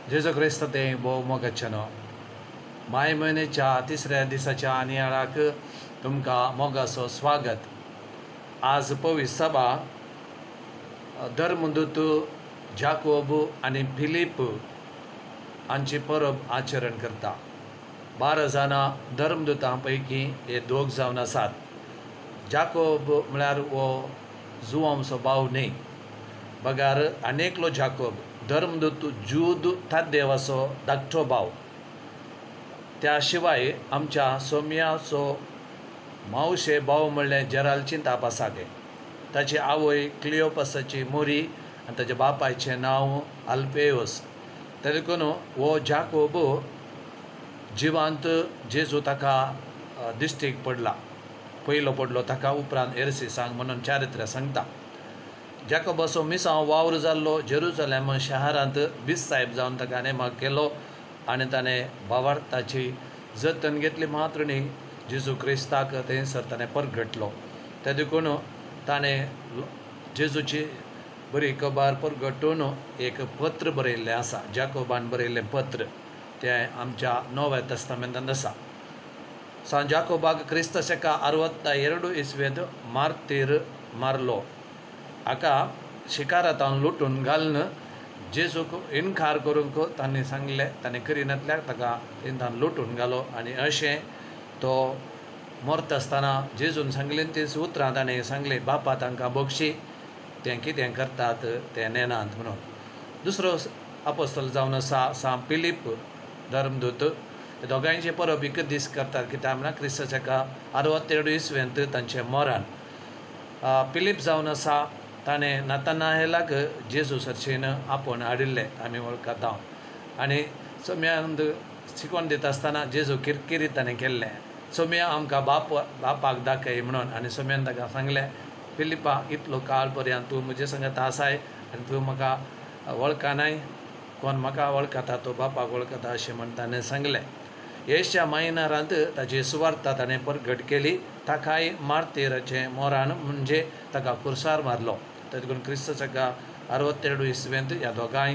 जेजू क्रिस्त ते भोव मोगाचनो माय म्हयन्याच्या तिसऱ्या दिसाच्या नियाळाक तुमकां मोगाचो स्वागत। आज पवित्र सभा धर्मदूत जाकोब आनी फिलीप हांची परब आचरण करता। 12 जाणां धर्मदूतां पैकी हे दोग जावन आसात। जाकोब म्हळ्यार हो जुवांचो भाव न्ही, बगार आनेकलो जाकोब धर्मदूत जूद थादेवाचो धाकटो भाव। त्या शिवाय आमच्या सोम्याचो मावशे भाव म्हणलें जेरालची ताप आसागे, ताची आवय क्लिओपासाची मोरी आनी ताच्या बापायचें नांव अल्फेयोस। तरी देखून हो जाकोब जिवांत जेजू ताका दिश्टीक पडला, पयलो पडलो ताका, उपरांत एरसी सांग म्हणून चारित्र्य सांगता। जाकोबाचो मिसांव वावर जाल्लो जेरुसलेम शारांत बिस्सायब जावन ताका नेमाक केलो आनी ताणें भावार्थाची जतन घेतली। मात्र न्ही, जेजू क्रिस्ताक थंयसर ताणें परगटलो। ते देखून ताणें जेजूची बरी खबर परगटून एक पत्र बरयल्लें आसा, जाकोबान बरयल्लें पत्र, तें आमच्या नव्या तस्तामेंतांत आसा। सान जाकोबाक क्रिस्त शेका 62 इसवेंत मार्तीर मारलो। हाका शिकारांत लुटून घालून जेजूक इन्कार करूंक तांणी सांगलें, ताणें करिनातल्याक ताका तेंतान लुटून घालो आनी अशें तो मरता आसतना जेजून सांगलें तीं उतरां ताणें सांगलें, बापा तांकां बक्षी, तें कितें करतात तें नेनात म्हणून। दुसरो आपोस्तल जावन आसा सान फिलीप धर्मदूत। हे दोगांयचे परब एक दीस करतात, कित्याक म्हळ्यार क्रिस्त शेका 62 इसवेंत तांचें मरण। फिलीप जावन आसा, ताणें नातानाएलाक जेजू सरशेन आपोवन हाडिल्लें, आमी वळखता। आनी सोम्यांत शिकोवन दिता आसतना जेजू किरकिरीत ताणें केल्लें, सोम्या आमकां बापाक दाखय म्हणून। आनी सोम्यान ताका सांगलें, फिलिपा, इतलो काळ पर्यंत तूं म्हजे सांगात आसाय आनी तूं म्हाका वळखनाय, कोण म्हाका वळखता तो बापाक वळखता अशें म्हण ताणें सांगलें। येशच्या म्हयन्यारांत ताची सुवार्ता ताणें परगट केली, ताकाय मार्तीराचें मरण म्हणजे ताका कुरसार मारलो। ताजे करून क्रिस्त शेका 62 इसवेंत ह्या दोगांय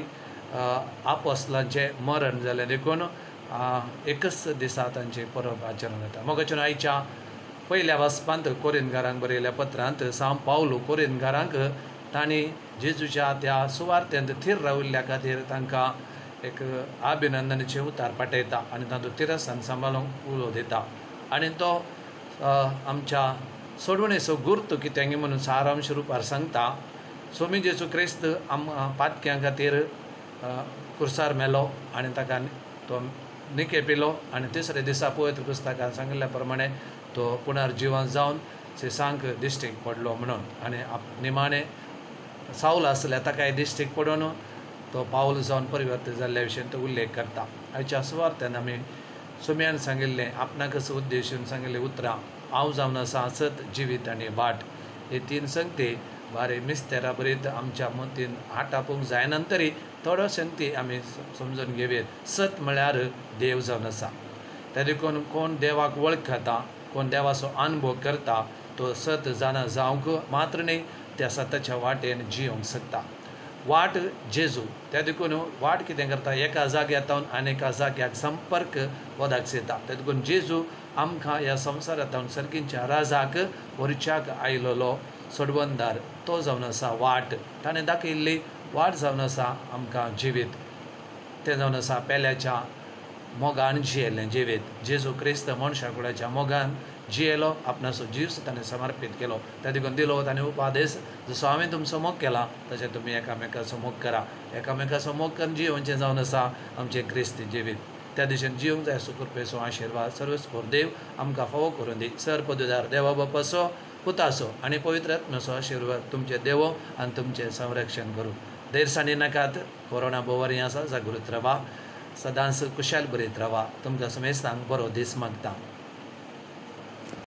आपोस्तलांचें मरण जालें देखून एकच दिसा तांची परब आचरण जाता। मोगाचें आयच्या पयल्या वाचपांत कोरिंथकारांक बरयल्ल्या पत्रांत सान पावलो कोरिंथकारांक तांणी जेजूच्या त्या सुवार्थेंत थीर राविल्ल्या खातीर तांकां एक अभिनंदनाचे उतार पाठयता आनी तातूंत तिरस्तान सांबाळूंक उलो दिता। आनी तो आमच्या सोडवणेचो गुर्त कितें म्हणून सारांश रुपार सांगता। सोमी जेजू क्रिस्त पातक्यां खातीर कुरसार मेलो आनी ताका तो निकेपिलो आनी तिसरे दिसा पवित्र पुस्तकांत सांगिल्ल्या प्रमाणे तो पुनर्जिवन जावन सिसांक दिश्टीक पडलो म्हणून। आनी निमाणें सावल आसल्या ताकाय दिश्टीक पडून तो पावल जावन परिवर्तीत जाल्ल्या विशयी तो उल्लेख करता। आयच्या सुवार्थेन आमी सोम्यान सांगिल्लें, आपणाकच उद्देशून सांगिल्लें उतरां, हांव जावन आसा सत, जिवीत आनी वाट। हे 3 संगती बारे मिस्तेरा बरीत आमच्या मतीन हाटापूंक जायनंतरी थोड्यो संगती आमी समजून घेवयेत। सत म्हळ्यार देव जावन आसा, ते देखून कोण देवाक वळखता, कोण देवाचो अनुभव करता, तो सत जाणा जावंक मात्र न्ही, त्या सताच्या वाटेन जियोंक शकता। वाट जेजू, त्या देखून वाट कितें करता, एका जाग्यातावन आनी एका जाग्याक संपर्क हो दाखयता। ते देखून जेजू आमकां ह्या संवसारांतावन सर्गींच्या राजाक व्हरच्याक आयलोलो सोडवणदार, तो जावन आसा वाट। ताणें दाखयिल्ली वाट जावन आसा आमकां जिवीत, तें जावन आसा पेल्याच्या मोगान जियेलें जिवीत। जेजू क्रिस्त मनशाकुळाच्या मोगान जियेलो, आपणाचो जीव ताणें समर्पीत केलो। त्या देखून दिलो ताणें उपादेश, जसो हांवें तुमचो मोग केला तशें तुमी एकामेकाचो मोग करा। एकामेकाचो मोग करून जियोवचें जावन आसा आमचें क्रिस्ती जिवीत। त्या दिशेन जियोंक जाय असो कृपेचो आशिर्वाद सर्वस्फूर्त देव आमकां फावो करून दी। सर्पदुदार देवा बापाचो, पुताचो आनी पवित्र आत्म्याचो आशिर्वाद तुमचें देवो आनी तुमचें संरक्षण करूं। देरसाणी नाकात, कोरोना बरी आसा, जागृत रावा, सदांच कुशाल बरीत रावा। तुमकां समेस्तांक बरो दीस मागता।